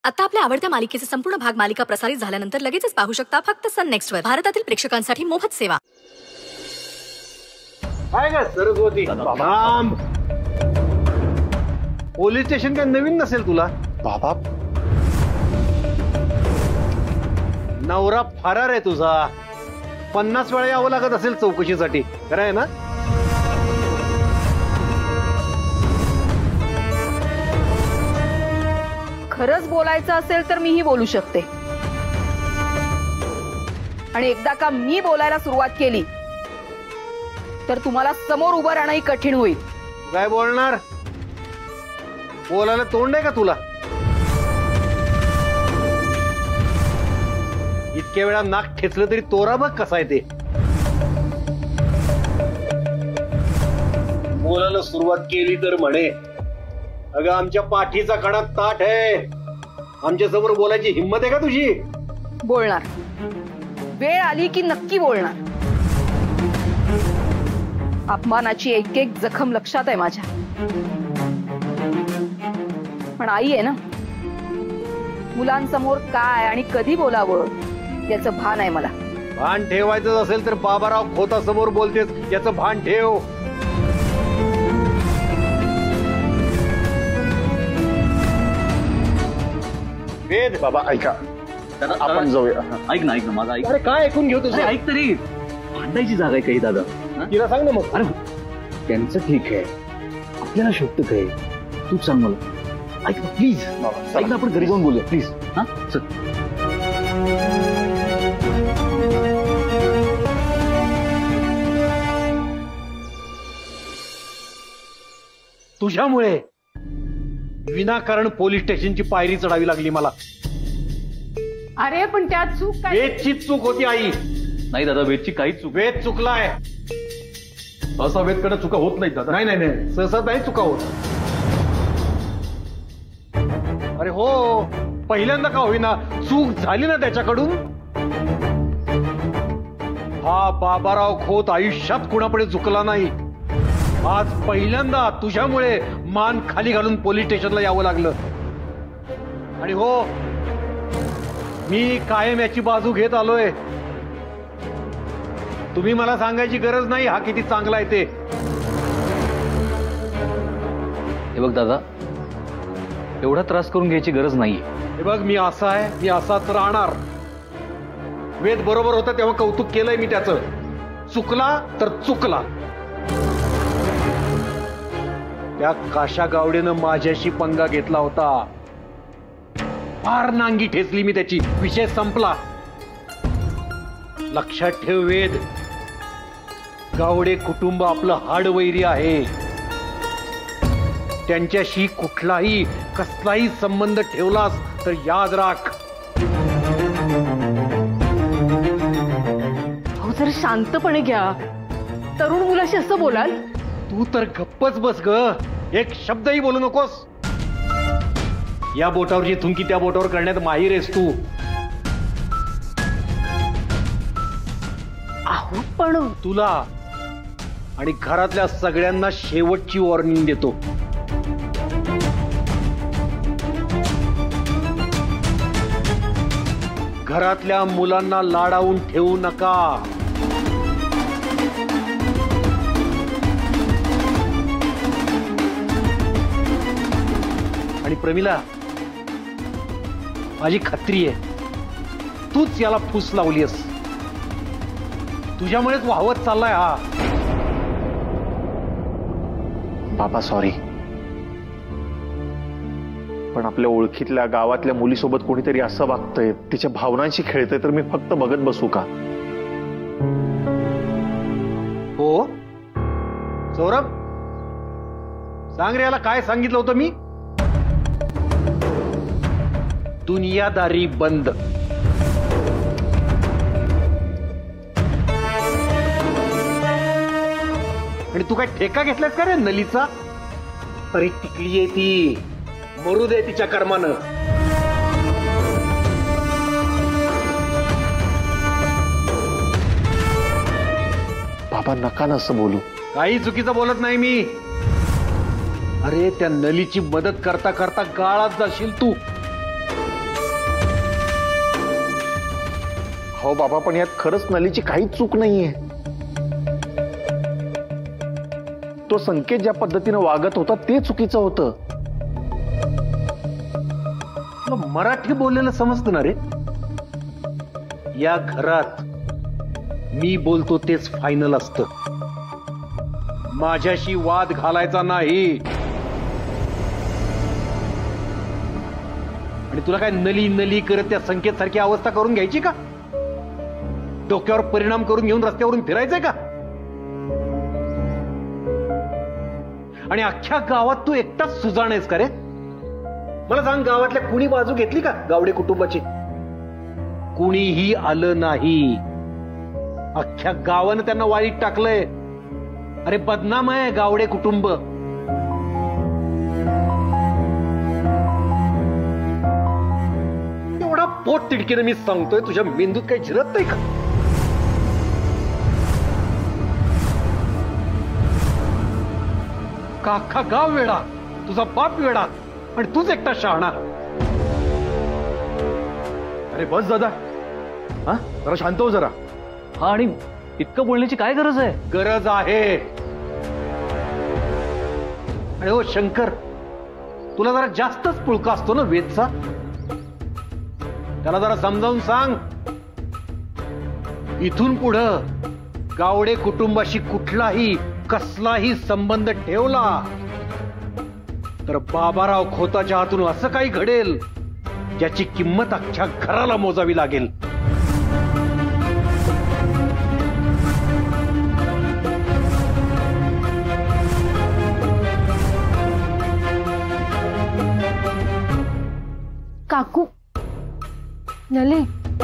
आता आपल्या आवडत्या मालिकेचे संपूर्ण भाग मालिका प्रसारित झाल्यानंतर लगेचच पाहू शकता फक्त सन नेक्स्ट वर. भारतातील प्रेक्षकांसाठी मोफत सेवा. काय ग सरस्वती, पोलीस स्टेशन काय नवीन नसेल तुला? बाबा नवरा फरार आहे तुझा. 50 वेळा यावं लागत असेल चौकशीसाठी, खरं आहे ना? खरंच बोलायचं असेल तर मीही बोलू शकते, आणि एकदा का मी बोलायला सुरुवात केली तर तुम्हाला समोर उभं राहणंही कठीण होईल. काय बोलणार? बोलायला तोंड आहे का तुला? इतक्या वेळा नाक ठेचलं तरी तोरा बघ कसा आहे ते. बोलायला सुरुवात केली तर म्हणे, अगं आमच्या पाठीचा कणा ताठ आहे, आमच्या समोर बोलायची हिंमत आहे का तुझी? बोलणार, वेळ आली की नक्की बोलणार. अपमानाची एक एक जखम लक्षात आहे माझ्या, पण आई आहे ना, मुलांसमोर काय आणि कधी बोलावं याचं भान आहे मला. भान ठेवायचं असेल तर बाबाराव खोतासमोर बोलतेस याचं भान ठेव. वेद बाबा ऐका, आपण जाऊया. ऐक ना माझा ऐक. अरे काय ऐकून घेऊ तुझं? ऐक तरी, भांडायची जागा आहे काही दादा? तिला सांग ना मग. अरे त्यांचं ठीक आहे, आपल्याला शोधतं काय? तूच सांग मला. ऐक ना प्लीज, ऐक ना, आपण घरी जाऊन बोलूया प्लीज. हा चल. तुझ्यामुळे विनाकारण पोलीस स्टेशनची पायरी चढावी लागली मला. अरे पण त्यात चूक काय? वेदचीच चूक होती आई. नाही दादा, वेदची काहीच चूक. वेद चुकलाय. सहसा वेदकडे चुका होत नाही दादा. नाही नाही नाही, सहसा नाही चुका होत. अरे हो, पहिल्यांदा का होईना चूक झाली ना त्याच्याकडून. हा बाबाराव खोत आयुष्यात कुणापुढे झुकला नाही. आज पहिल्यांदा तुझ्यामुळे मान खाली घालून पोलीस स्टेशनला यावं लागलं. आणि हो, मी कायम याची बाजू घेत आलोय. तुम्ही मला सांगायची गरज नाही हा किती चांगला आहे ते. हे बघ दादा, एवढा त्रास करून घ्यायची गरज नाहीये. हे बघ, मी असा आहे, मी असाच राहणार. वेद बरोबर होता तेव्हा कौतुक केलंय मी त्याचं. चुकला तर चुकला. त्या काशा गावडेनं माझ्याशी पंगा घेतला होता, फार नांगी ठेचली मी त्याची. विषय संपला. लक्षात ठेव वेद, गावडे कुटुंब आपलं हाडवैरी आहे. त्यांच्याशी कुठलाही कसलाही संबंध ठेवलास तर याद राख. अहो जरा शांतपणे घ्या. तरुण मुलाशी असं बोलाल? तू तर गप्पच बस ग, एक शब्दही बोलू नकोस. या बोटावरची थुंकी त्या बोटावर करण्यात माहीर आहेस तू. अहो पण तुला आणि घरातल्या सगळ्यांना शेवटची वॉर्निंग देतो. घरातल्या मुलांना लाडावून ठेवू नका. आणि प्रमिला, माझी खात्री आहे तूच याला फूस लावलीस. तुझ्यामुळेच वाहवत चाललाय हा. बाबा सॉरी, पण आपल्या ओळखीतल्या गावातल्या मुलीसोबत कोणीतरी असं वागतंय, तिच्या भावनांशी खेळतंय, तर मी फक्त बघत बसू का? हो सौरभ, सांग रे, याला काय सांगितलं होतं मी? दुनियादारी बंद. आणि तू काय ठेका घेतलास का रे नलीचा? अरे टिकली आहे ती, मरू दे तिच्या कर्मानं. बाबा नका ना असं बोलू. काही चुकीचं बोलत नाही मी. अरे त्या नलीची मदत करता करता गाळात जाशील तू. हो बाबा, पण यात खरंच नलीची काहीच चूक नाहीये. तो संकेत ज्या पद्धतीने वागत होता ते चुकीचं होतं. मराठी बोललेलं समजतं ना रे. या घरात मी बोलतो तेच फायनल असतं. माझ्याशी वाद घालायचा नाही. आणि तुला काय नली नली करत त्या संकेत सारखी अवस्था करून घ्यायची का? डोक्यावर परिणाम करून घेऊन रस्त्यावरून फिरायचंय का? आणि अख्ख्या गावात तू एकटाच सुजाण आहेस का रे? मला सांग, गावातल्या कुणी बाजू घेतली का गावडे कुटुंबाची? कुणीही आलं नाही. अख्ख्या गावानं त्यांना वाईट टाकलंय. अरे बदनाम आहे गावडे कुटुंब. एवढा पोट तिडकीने मी सांगतोय, तुझ्या मेंदूत काही झिरत नाही का? अख्खा गाव वेडा, तुझा बाप वेडा आणि तूच एकटा शहाणा. अरे बस दादा, हा जरा शांत हो जरा. हा, आणि इतकं बोलण्याची काय गरज आहे? गरज आहे. आणि हो शंकर, तुला जरा जास्तच पुळका असतो ना वेदचा. त्याला जरा समजावून सांग. इथून पुढं गावडे कुटुंबाशी कुठलाही कसलाही संबंध ठेवला तर बाबाराव खोताच्या हातून असं काही घडेल ज्याची किंमत अख्ख्या घराला मोजावी लागेल. काकू, नले,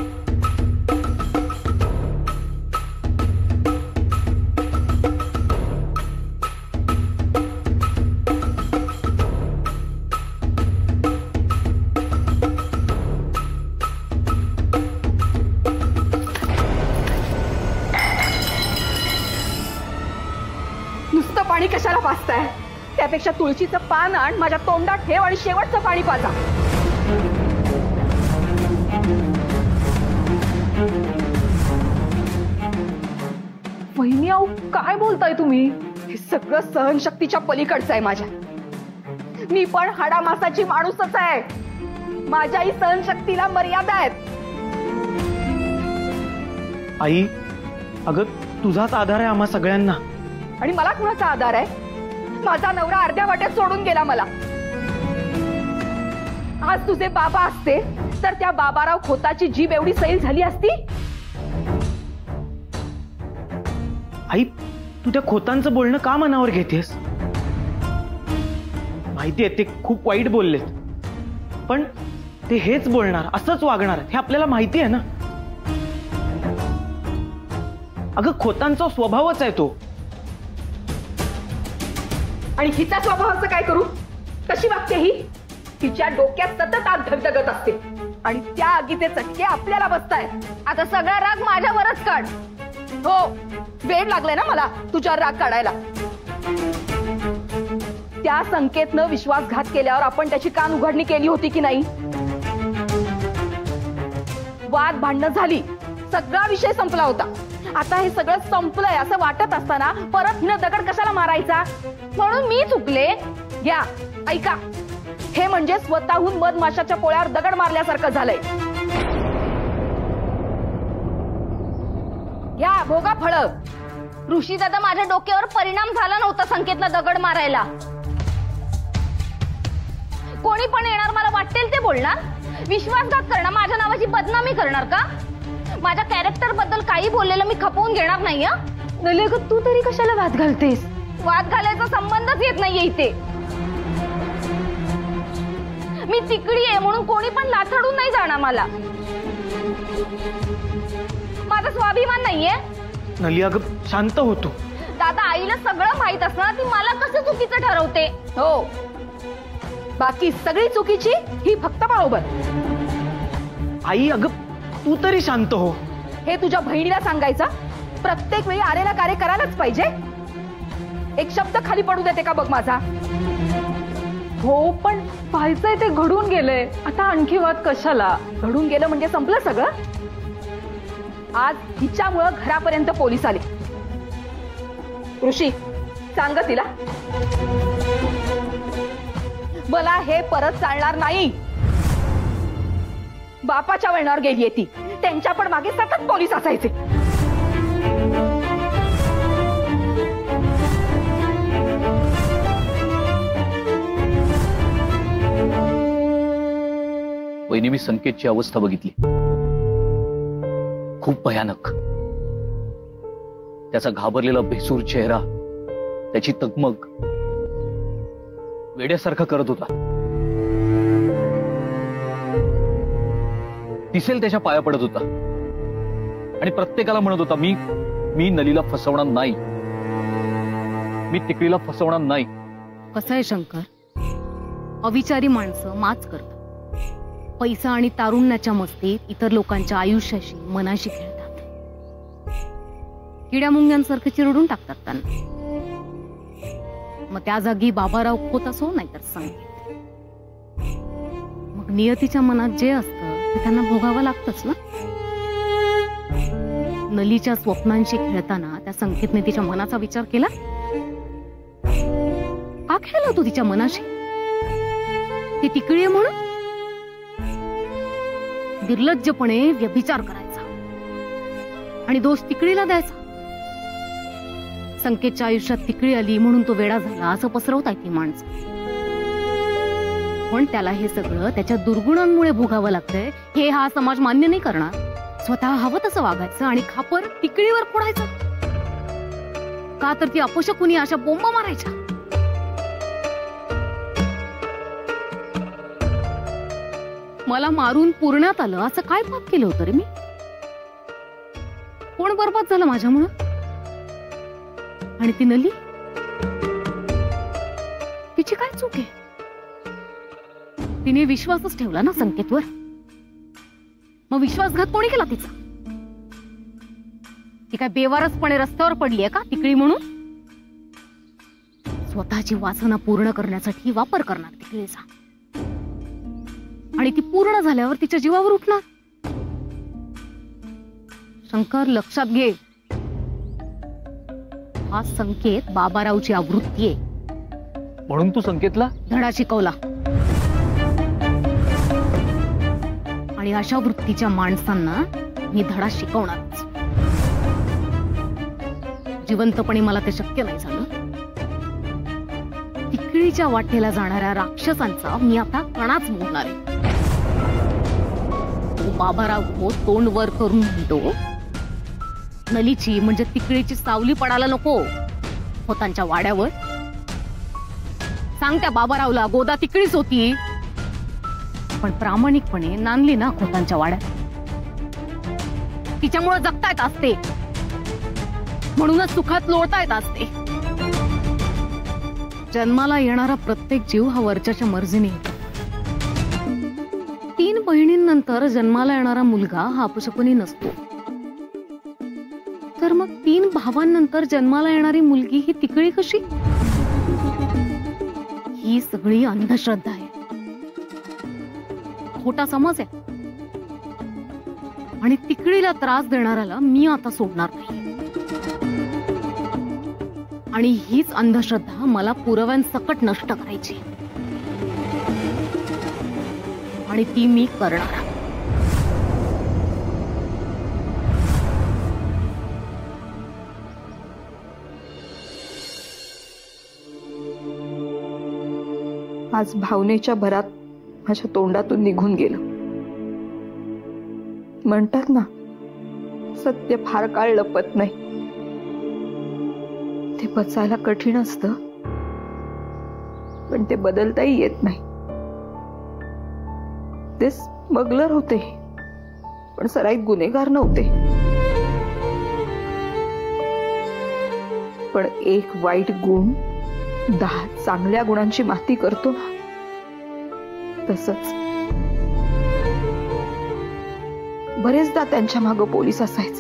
नुसतं पाणी कशाला पाजताय? त्यापेक्षा तुळशीचं पान आण, माझ्या तोंडात ठेव आणि शेवटचं पाणी पाजा. वहिनी, अहो काय बोलताय तुम्ही? हे सगळं सहनशक्तीच्या पलीकडचं आहे माझ्या. मी पण हाडामासाची माणूसच आहे. माझ्याही सहनशक्तीला मर्यादा आहेत. आई, अगं तुझाच आधार आहे आम्हा सगळ्यांना. आणि मला कुणाचा आधार आहे? माझा नवरा अर्ध्या वाटेत सोडून गेला मला. आज तुझे बाबा असते तर त्या बाबाराव खोताची जीभ एवढी सैल झाली असती? आई, तू त्या खोतांचं बोलणं का मनावर घेतेस? माहितीये ते खूप वाईट बोललेत, पण ते हेच बोलणार, असंच वागणार हे आपल्याला माहिती आहे ना. अगं खोतांचा स्वभावच आहे तो. आणि हिचा स्वभावाचं काय करू? कशी वागते ही? तिच्या डोक्यात सतत आग धगधगत असते आणि त्या आगीचे चटके आपल्याला बसतायत. आता सगळा राग माझ्यावरच काढ. हो, वेळ लागलाय ना मला तुझ्यावर राग काढायला. त्या संकेतनं विश्वासघात केल्यावर आपण त्याची कान उघडणी केली होती की नाही? वाद भांडणं झाली, सगळा विषय संपला होता. आता हे सगळं संपलंय असं वाटत असताना परत हिनं दगड कशाला मारायचा? म्हणून मी चुकले. घ्या, ऐका, हे म्हणजे स्वतःहून मधमाशाच्या पोळ्यावर दगड मारल्यासारखं झालंय. घ्या, भोगा फळ. ऋषी दादा, माझ्या डोक्यावर परिणाम झाला नव्हता संकेतला दगड मारायला. कोणी पण येणार, मला वाटेल ते बोलणार, विश्वासघात करणार, माझ्या नावाची बदनामी करणार का? माझ्या कॅरेक्टर बद्दल काही बोललेलं मी खपवून घेणार नाही. नले, तू तरी कशाला वाद घालतेस? वाद घालायचा संबंधच येत नाहीये इथे. मी तिकडी आहे म्हणून कोणी पण लाथाडून नाही जाणार मला. माझा स्वाभिमान नाहीये. नली, अगं शांत होतो. दादा, आईला सगळं माहित असणार, ती मला कसं चुकीचं ठरवते? हो, बाकी सगळी चुकीची, ही फक्त बरोबर. आई, अगं तू तरी शांत हो. हे तुझ्या बहिणीला सांगायचं? प्रत्येक वेळी आलेला कार्य करायलाच पाहिजे? एक शब्द खाली पडू देते का बघ माझा? हो, पण व्हायचंय ते घडून गेलंय, आता आणखी वाद कशाला? घडून गेलं म्हणजे संपलं सगळं? आज हिच्यामुळं घरापर्यंत पोलीस आले. ऋषी सांग तिला, मला हे परत चालणार नाही. बापाच्या वळणावर गेलीये ती, त्यांच्या पण मागे सतत पोलीस असायचे. वहिनी, मी संकेतची अवस्था बघितली, खूप भयानक. त्याचा घाबरलेला भेसूर चेहरा, त्याची तगमग वेड्यासारखा करत होता. दिसेल त्याच्या पाया पडत होता आणि प्रत्येकाला म्हणत होता, मी नलीला फसवणार नाही, मी तिकडीला फसवणार नाही. कसं आहे शंकर, अविचारी माणसं माच करतात. पैसा आणि तारुण्याच्या मस्तीत इतर लोकांच्या आयुष्याशी, मनाशी खेळतात. किड्या मुंग्यांसारखं चिरडून टाकतात त्यांना. मग त्या जागी बाबाराव खोत असो नाहीतर संकेत. मग नियतीच्या मनात जे असतं ते त्यांना भोगावं लागतच ना. नलीच्या स्वप्नांशी खेळताना त्या संकेतने तिच्या मनाचा विचार केला का? खेळला तो तिच्या मनाशी? ती तिकडी आहे म्हणून निर्लज्जपणे व्यभिचार करायचा आणि दोष तिकडीला द्यायचा. संकेतच्या आयुष्यात तिकडी आली म्हणून तो वेडा झाला असं पसरवताय ती माणसं. पण त्याला हे सगळं त्याच्या दुर्गुणांमुळे भोगावं लागतंय हे हा समाज मान्य नाही करणार. स्वतः हवं तसं वागायचं आणि खापर तिकडीवर फोडायचं का? तर ती अपशकुनी अशा बोंबा मारायच्या. मला मारून पुरण्यात आलं असं काय पाप केलं होतं रे मी? कोण बरबाद झालं माझ्यामुळं? आणि ती नली, तिची काय चूक आहे? तिने विश्वासच ठेवला ना संकेतवर. मग विश्वासघात कोणी केला तिचा? ती काय बेवारसपणे रस्त्यावर पडली आहे का तिकडी म्हणून? स्वतःची वासना पूर्ण करण्यासाठी वापर करणार तिकडीचा आणि ती पूर्ण झाल्यावर तिच्या जीवावर उठणार. शंकर, लक्षात घे, हा संकेत बाबारावची आवृत्ती आहे. म्हणून तू संकेतला धडा शिकवला आणि अशा वृत्तीच्या माणसांना मी धडा शिकवणारच. जिवंतपणे मला ते शक्य नाही झालं. तिकडीच्या वाटेला जाणाऱ्या राक्षसांचा मी आता कणाच मोडणार आहे. बाबाराव हो तोंड वर करून म्हणतो, नलीची म्हणजे तिकडीची सावली पडायला नको होतांच्या वाड्यावर. सांग त्या बाबारावला गोदा तिकडीच होती पण प्रामाणिकपणे नांदली ना खोतांच्या वाड्यात. तिच्यामुळे जगता येत असते, म्हणूनच सुखात लोळता येत असते. जन्माला येणारा प्रत्येक जीव हा वरच्याच्या मर्जीने येतो. 3 बहिणींनंतर जन्माला येणारा मुलगा हा अपशकुनी नसतो. तर मग 3 भावांनंतर जन्माला येणारी मुलगी ही तिकडी कशी? ही सगळी अंधश्रद्धा आहे, खोटा समज आहे. आणि तिकडीला त्रास देणाऱ्याला मी आता सोडणार नाही. आणि हीच अंधश्रद्धा मला पुराव्यांसकट नष्ट करायची आणि ती मी करणार. आज भावनेच्या भरात माझ्या तोंडातून निघून गेलं. म्हणतात ना, सत्य फार काळ लपत नाही. ते पचायला कठीण असतं पण ते बदलताही येत नाही. ते स्मगलर होते पण सराईत गुन्हेगार नव्हते. पण एक वाईट गुण 10 चांगल्या गुणांची माती करतो ना, तसंच बरेचदा त्यांच्या मागे पोलीस असायचे.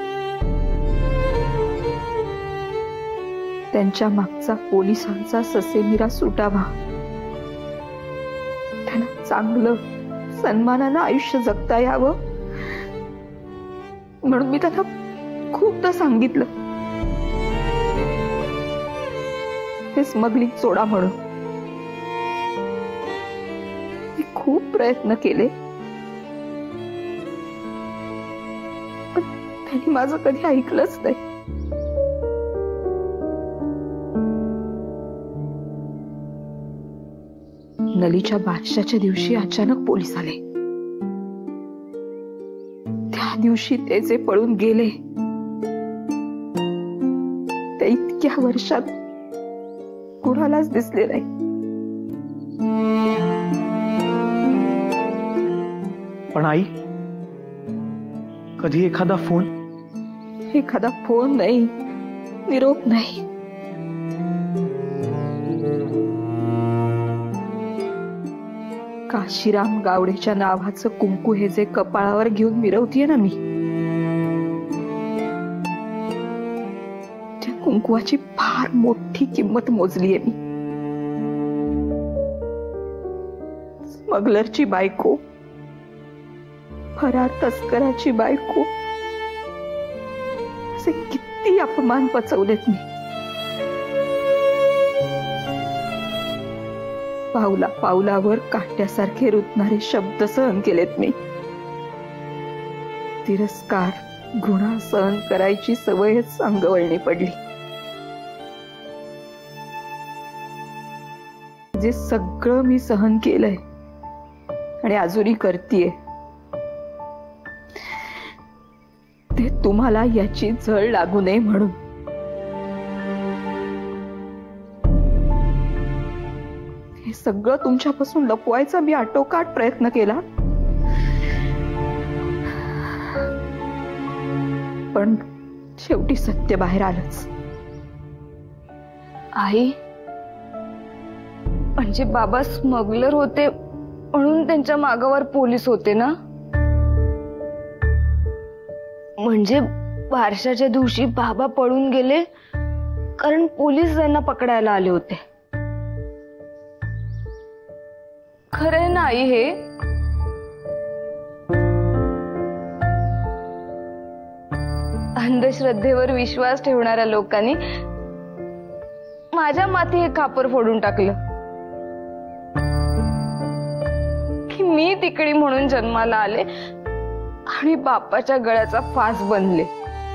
त्यांच्या मागचा पोलिसांचा ससेमिरा सुटावा, त्यांना चांगलं सन्मानानं आयुष्य जगता यावं म्हणून मी त्यांना खूपदा सांगितलं हे स्मगलिंग सोडा म्हणून. मी खूप प्रयत्न केले पण त्यांनी माझं कधी ऐकलंच नाही. नलीच्या बारशाच्या दिवशी अचानक पोलीस आले. त्या दिवशी ते जे पळून गेले ते इतक्या वर्षात कुणालाच दिसले नाही. पण आई, कधी एखादा फोन नाही, निरोप नाही. काशीराम गावडेच्या नावाचं कुंकू हे जे कपाळावर घेऊन मिरवतीये ना मी, त्या कुंकुवाची फार मोठी किंमत मोजलीये मी. स्मगलरची बायको, फरार तस्कराची बायको, असे किती अपमान पचवलेत मी. पावला पावलावर काट्यासारखे रुतणारे शब्द सहन केलेत मी. तिरस्कार, घृणा सहन करायची सवयच अंगवळणी पडली. जे सगळं मी सहन केलंय आणि अजूनही करतीये ते तुम्हाला याची झळ लागू नये म्हणून. हे सगळं तुमच्यापासून लपवायचा मी आटोकाट प्रयत्न केला पण शेवटी सत्य बाहेर आलंच. आई, म्हणजे बाबा स्मगलर होते म्हणून त्यांच्या मागावर पोलीस होते ना? म्हणजे बारशाच्या दिवशी बाबा पळून गेले कारण पोलीस त्यांना पकडायला आले होते. खरंय ना आई हे? अंधश्रद्धेवर विश्वास ठेवणाऱ्या लोकांनी माझ्या माथी हे खापर फोडून टाकलं की मी तिकडी म्हणून जन्माला आले आणि बापाच्या गळ्याचा फास बनले.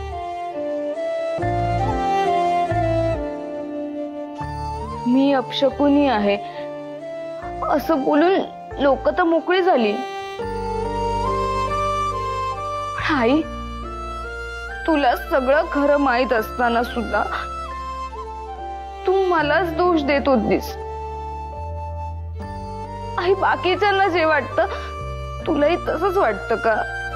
मी अपशकुनी आहे असं बोलून लोक तर मोकळी झाली. आई, तुला सगळं खरं माहित असताना सुद्धा तू मलाच दोष देत होतीस. आई, बाकीच्यांना जे वाटतं तुलाही तसंच वाटतं का?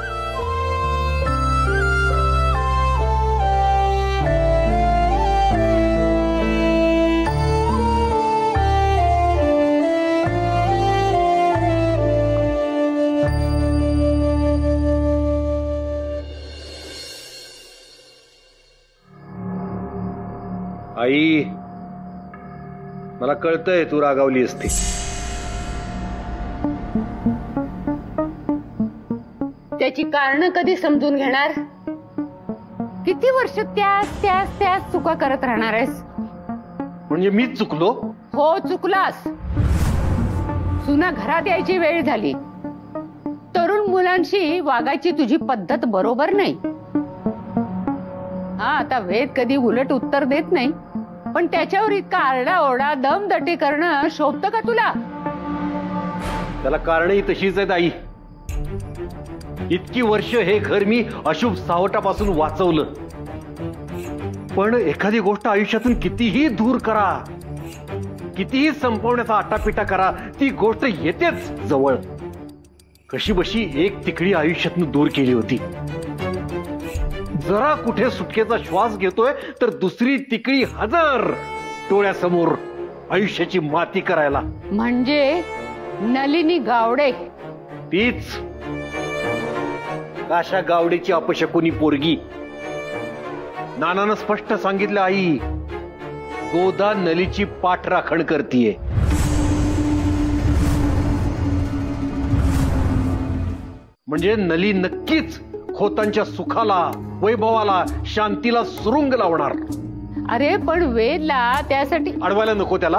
आई, मला कळतंय तू रागावली असते. त्याची कारण कधी समजून घेणार? किती वर्ष त्याच चुका करत राहणार आहेस? म्हणजे मीच चुकलो? हो, चुकलास. सुना घरात यायची वेळ झाली. तरुण मुलांशी वागायची तुझी पद्धत बरोबर नाही. हा, आता वेद कधी उलट उत्तर देत नाही पण त्याच्यावर इतका आरडाओरडा दमदटी करणं शोभतं का तुला? त्याला कारणही तशीच आहेत आई. इतकी वर्ष हे घर मी अशुभ सावटापासून वाचवलं पण एखादी गोष्ट आयुष्यातून कितीही दूर करा, कितीही संपवण्याचा आटापिटा करा, ती गोष्ट येतेच जवळ. कशी बशी एक तिकडी आयुष्यातून दूर केली होती. जरा कुठे सुटकेचा श्वास घेतोय तर दुसरी तिकडी हजर डोळ्यासमोर आयुष्याची माती करायला. म्हणजे नलिनी गावडे? तीच काशा गावडेची अपशकुनी पोरगी. नानानं स्पष्ट सांगितलं आई, गोदा नलीची पाठराखण करतीये. म्हणजे नली नक्कीच खोतांच्या सुखाला, वैभवाला, शांतीला सुरुंग लावणार. अरे पण वेदला त्यासाठी अडवायला नको त्याला.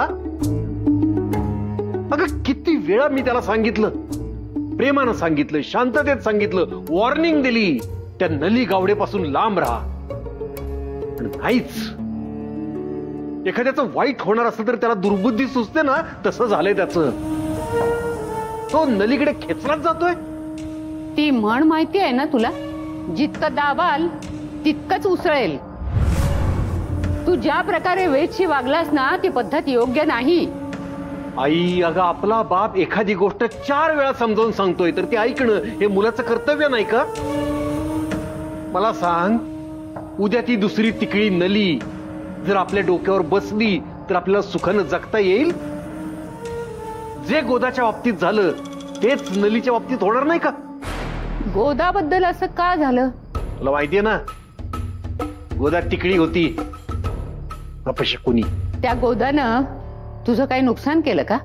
अगं किती वेळा मी त्याला सांगितलं, प्रेमानं सांगितलं, शांततेत सांगितलं, वॉर्निंग दिली, त्या नली गावडेपासून लांब राहा. पण नाहीच. एखाद्याचं वाईट होणार असलं तर त्याला दुर्बुद्धी सुचते ना, तसं झालंय त्याचं. तो नलीकडे खेचलाच जातोय. ती म्हण माहिती आहे ना तुला, जितकं दाबाल तितकंच उसळेल. तू ज्या प्रकारे वेदशी वागलास ना, ती पद्धत योग्य नाही. आई, अगं आपला बाप एखादी गोष्ट 4 वेळा समजावून सांगतोय तर ते ऐकणं हे मुलाचं कर्तव्य नाही का? मला सांग, उद्या ती दुसरी तिकडी नली जर आपल्या डोक्यावर बसली तर आपल्याला सुखानं जगता येईल? जे गोदाच्या बाबतीत झालं तेच नलीच्या बाबतीत होणार नाही का? गोदाबद्दल असं का झालं? तुला माहितीये ना, गोदा तिकडी होती, अपशकुनी. त्या गोदानं तुझं काही नुकसान केलं का?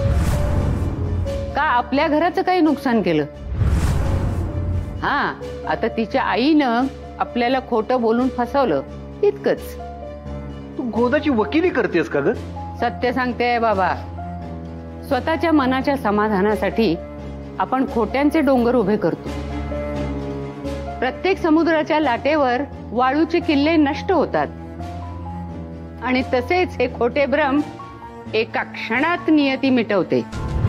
का आपल्या घराचं काही नुकसान केलं? हा, आता तिच्या आईनं आपल्याला खोटं बोलून फसवलं इतकंच. तू गोदाची वकिली करतेस का ग? सत्य सांगते बाबा, स्वतःच्या मनाच्या समाधानासाठी आपण खोट्यांचे डोंगर उभे करतो. प्रत्येक समुद्राच्या लाटेवर वाळूचे किल्ले नष्ट होतात आणि तसेच हे खोटे भ्रम एका क्षणात नियती मिटवते.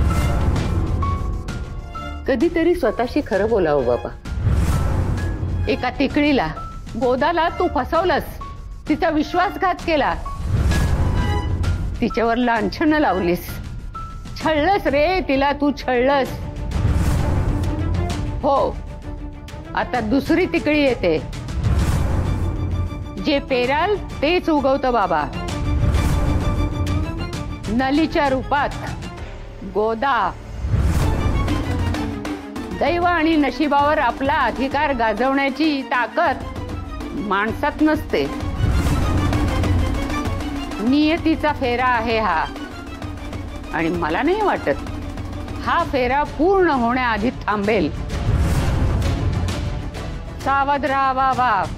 कधीतरी स्वतःशी खरं बोलावं बाबा. एका तिकडीला, गोदाला तू फसवलंस, तिचा विश्वासघात केला, तिच्यावर लांछनं लावलीस, छळलंस रे तिला, तू छळलंस. हो, आता दुसरी तिकडी येते. जे पेराल तेच उगवतं बाबा. नलीच्या रूपात गोदा. दैव आणि नशिबावर आपला अधिकार गाजवण्याची ताकद माणसात नसते. नियतीचा फेरा आहे हा, आणि मला नाही वाटत हा फेरा पूर्ण होण्याआधी थांबेल. सावध राहा बाबा.